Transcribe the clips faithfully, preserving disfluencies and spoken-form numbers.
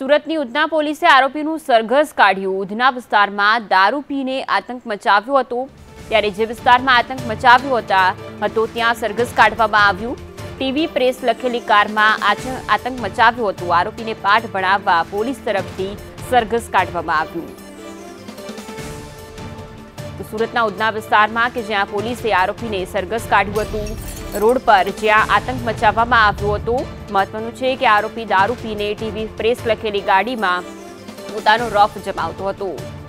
સુરતની ઉધના પોલીસે આરોપીનું સરઘસ કાઢ્યું। ઉધના વિસ્તારમાં દારૂ પીને આતંક મચાવ્યો હતો, ત્યારે જે વિસ્તારમાં આતંક મચાવ્યો હતો ત્યાં સરઘસ કાઢવામાં આવ્યું। ટીવી પ્રેસ લખેલી કારમાં આતંક મચાવ્યો હતો। આરોપીને પાઠ ભણાવવા પોલીસ તરફથી સરઘસ કાઢવામાં આવ્યું। તો સુરતના ઉધના વિસ્તારમાં કે જ્યાં પોલીસે આરોપીને સરઘસ કાઢ્યું હતું, રોડ પર જ્યાં આતંક મચાવવામાં આવ્યો હતો। મહત્વનું છે કે આરોપી દારૂ પીને ટીવી પ્રેસ લખેલી ગાડીમાં પોતાનો રોફ જમાવતો હતો।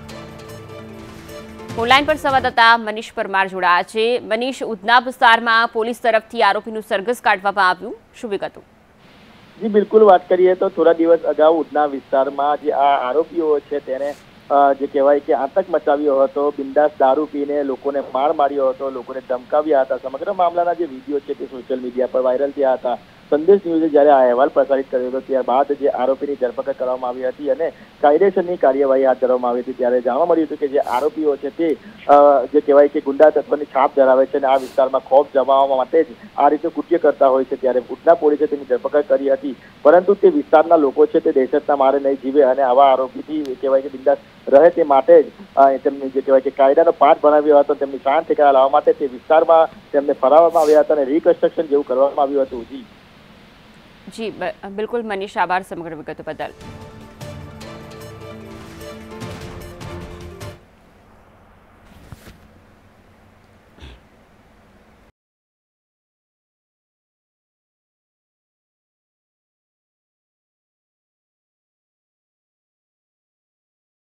ઓનલાઈન પર સંવાદદાતા મનીષ પરમાર જોડાયા છે। મનીષ, ઉધના વિસ્તારમાં પોલીસ તરફથી આરોપીનું સરઘસ કાઢવામાં આવ્યું, શું વિગતો? જી બિલકુલ, વાત કરીએ તો થોડા દિવસ અગાઉ ઉધના વિસ્તારમાં જે આ આરોપીઓ છે તેને જે કહેવાય કે આતંક મચાવ્યો હતો। બિંદાસ દારૂ પીને લોકોને માર માર્યો હતો, લોકોને ધમકાવ્યા હતા। સમગ્ર મામલાના જે વિડીયો છે તે સોશિયલ મીડિયા પર વાયરલ થયા હતા। સંદેશ ન્યૂઝે જ્યારે આ અહેવાલ પ્રસારિત કર્યો હતો ત્યારબાદ જે આરોપીની ધરપકડ કરવામાં આવી હતી અને કાયદેસરની કાર્યવાહી હાથ ધરવામાં આવી હતી, ત્યારે જાણવા મળ્યું હતું કે જે આરોપીઓ છે તે જે કહેવાય કે ગુંડા તત્વની છાપ ધરાવે છે અને આ વિસ્તારમાં ખોફ જમાવવા માટે જ આ રીતે કૃત્ય કરતા હોય છે। ત્યારે ઉધના પોલીસે તેની ધરપકડ કરી હતી, પરંતુ તે વિસ્તારના લોકો છે તે દહેશતના મારે નહીં જીવે અને આવા આરોપીથી કહેવાય કે બિંદાસ રહે તે માટે જ તેમની જે કહેવાય કે કાયદાનો પાઠ ભણાવ્યો હતો। તેમની શાંત ઠેકાણા લાવવા માટે તે વિસ્તારમાં તેમને ફરાવવામાં આવ્યા હતા અને રિકન્સ્ટ્રક્શન જેવું કરવામાં આવ્યું હતું। જી જી બિલકુલ મનીષ, આભાર સમગ્ર વિગતો બદલ।